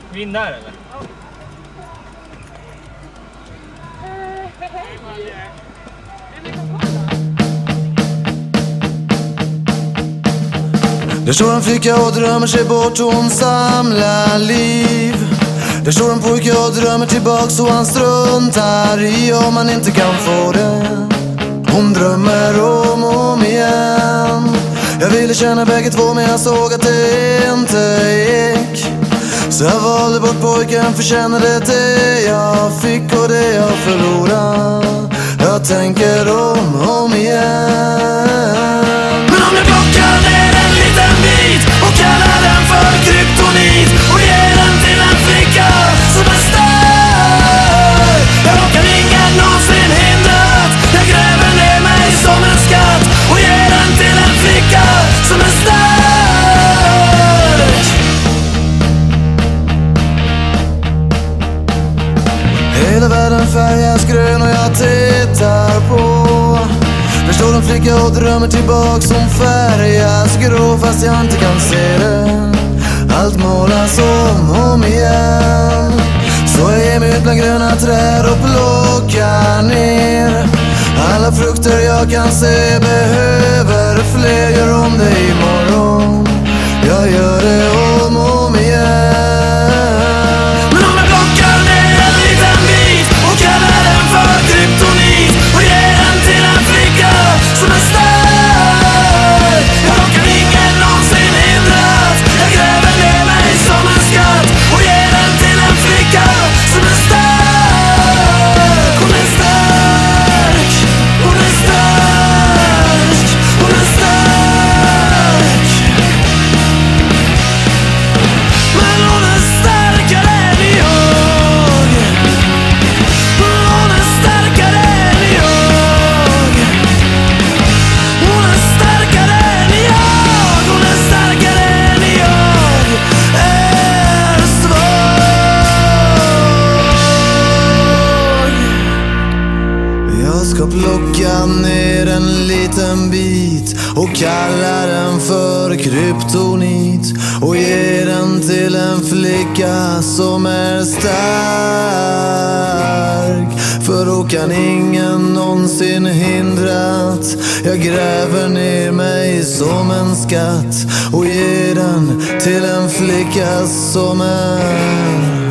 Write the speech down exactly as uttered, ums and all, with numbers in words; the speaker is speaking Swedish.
Vi in där eller? Där står en flicka och drömmer sig bort, hon samlar liv. Där står en pojke och drömmer tillbaks så han struntar i om man inte kan få det. Hon drömmer om och om igen. Jag ville känna bägge två men jag såg att det inte gick. Så jag valde bort pojken, förtjänade det jag fick och det jag förlorade. Jag tänker om och om igen. Men om jag plockar ner en liten bit och kallar den för kryptonit och ger den till en flicka som är stark, jag råkar ingen någonsin hindrat. Jag gräver ner mig som en skatt och ger den till en flicka som är stark. Hela världen färgas grön och jag tittar på. Där står en flicka och drömmer tillbaks, hon färgas grå fast jag inte kan se det. Allt målas om och om igen. Så jag ger mig ut bland gröna träd och plockar ner alla frukter jag kan se. Behöver fler, gör om det imorgon. Jag gör det om och om igen. Men om jag plockar ner en liten bit och kallar den för kryptonit och ger den till en flicka som är stark, jag råkar ingen någonsin hindrat. Jag gräver ner mig som en skatt och ger den till en flicka som är stark. Hon är stark, hon är stark, hon är stark. Men hon är starkare än jag. Hon är starkare än jag. Hon är starkare än jag. Hon är starkare än jag är svag. Jag ska plocka ner en liten bit och kalla den för kryptonit och ge den till en flicka som är stark. För då kan ingen någonsin hindrat. Jag gräver ner mig som en skatt och ger den till en flicka som är